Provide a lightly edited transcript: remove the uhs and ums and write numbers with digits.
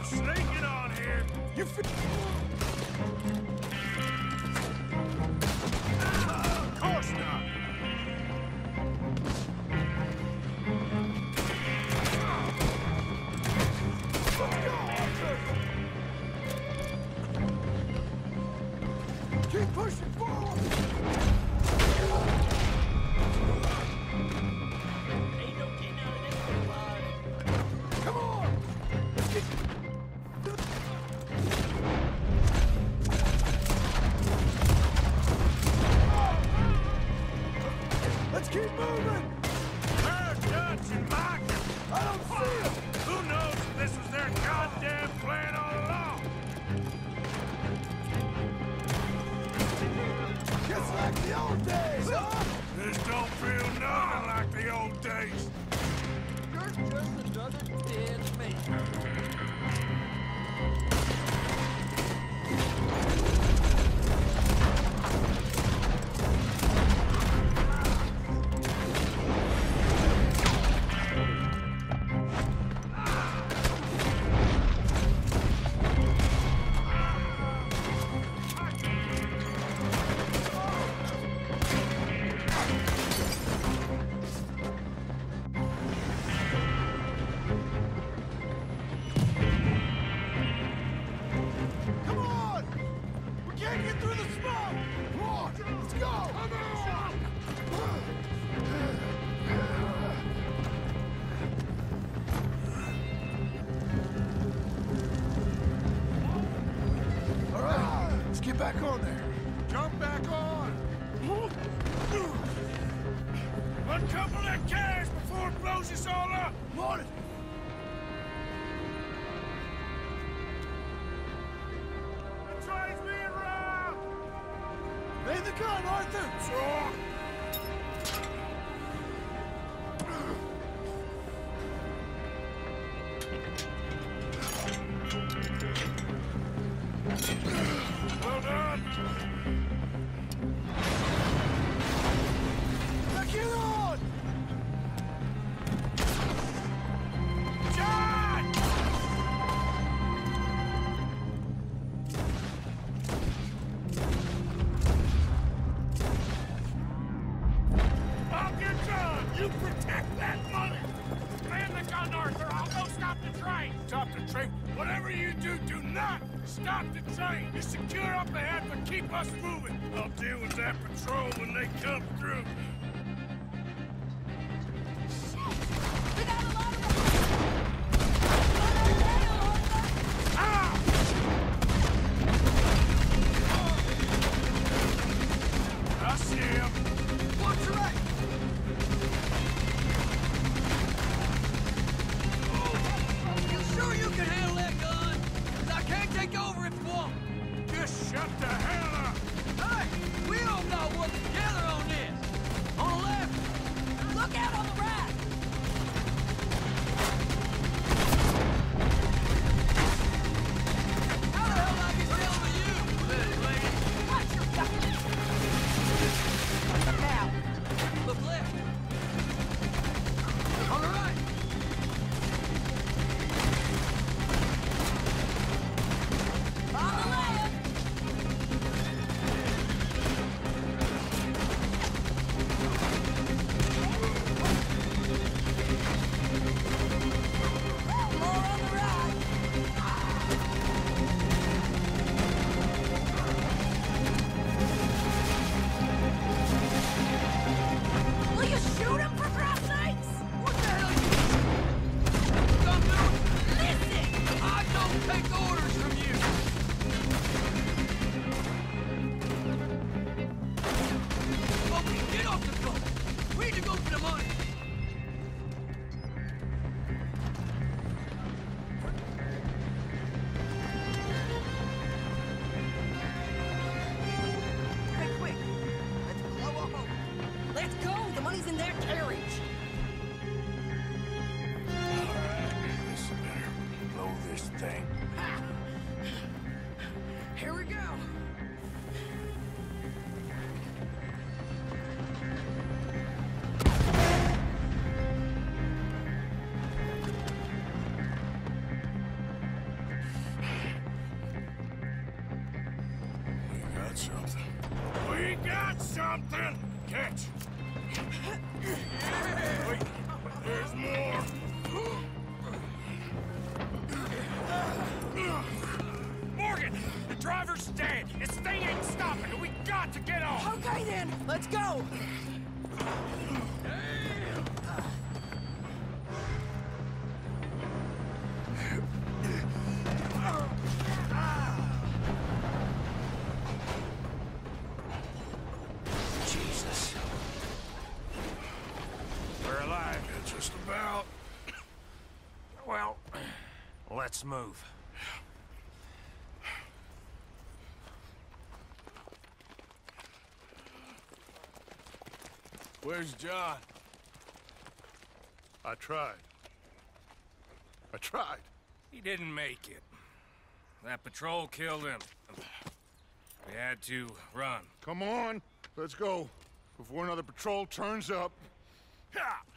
sneaking on here. You of course not. Let's go, Arthur! Keep pushing forward! Ain't no getting out of this one, bud. Come on! Let's get... Let's keep moving! Where are Dutch and Mike? I don't see them! Who knows if this was their goddamn plan all along? Just like the old days, huh? This don't feel nothing like the old days. You're just another dead man. Come on! We can't get through the smoke! Come on, let's go! Come on! All right, let's get back on there. Jump back on! Uncouple that cash before it blows us all up! On it! The train's being robbed! Lay the gun, Arthur! Sure! Well done! Now get on! John! I'll get John! You protect that money! Man the gun, Arthur! I'll go stop the train! Stop the train? Whatever you do, do not stop the train! You secure up ahead, but keep us moving! I'll deal with that patrol when they come through. We got a lot of Ah! I see him. Watch your right! You sure you can handle that gun? 'Cause I can't take over if you won't. Just shut the hell up. Hey, we all got to work together on this. On the left. look out on the right! How the hell I get down to you, little lady? Watch your back! Now, Look left. On the right. on the left! More on the right! Will you shoot him, for Christ's sakes? What the hell you come do? Listen! I don't take orders from you. Okay, get off the phone. We need to go for the money. Quick, quick! Let's blow a hole! Let's go! The money's in their carriage! All right, this better blow this thing. Here we go. got something. We got something! Catch! Wait, there's more! Morgan! The driver's dead! This thing ain't stopping, and we got to get off! Okay then, let's go! Jesus. We're alive. Yeah, just about. Well, let's move. Where's John? I tried. He didn't make it. That patrol killed him. We had to run. Come on, let's go. Before another patrol turns up. Ha!